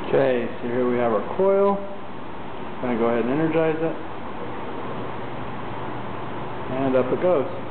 Okay, so here we have our coil. I'm going to go ahead and energize it. And up it goes.